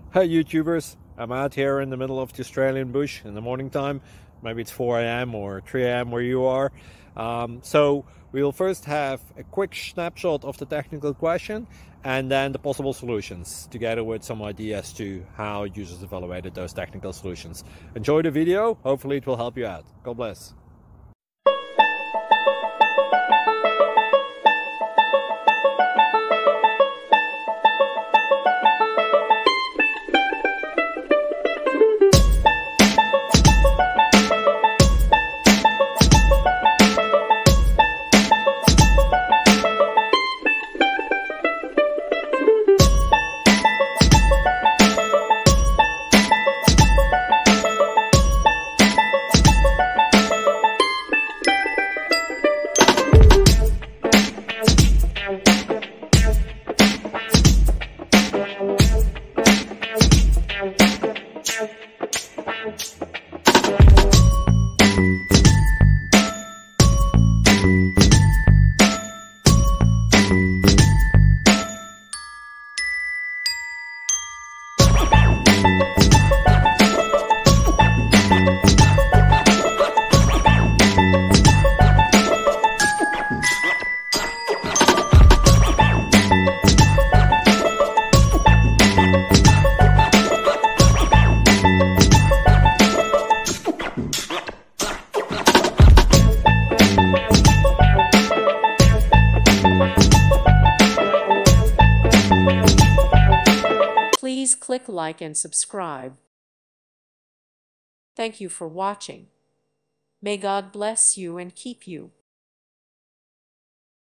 Hey YouTubers, I'm out here in the middle of the Australian bush in the morning time. Maybe it's 4 a.m. or 3 a.m. where you are. So we'll first have a quick snapshot of the technical question and then the possible solutions, together with some ideas to how users evaluated those technical solutions. Enjoy the video, hopefully it will help you out. God bless. Please click like and subscribe. Thank you for watching. May God bless you and keep you.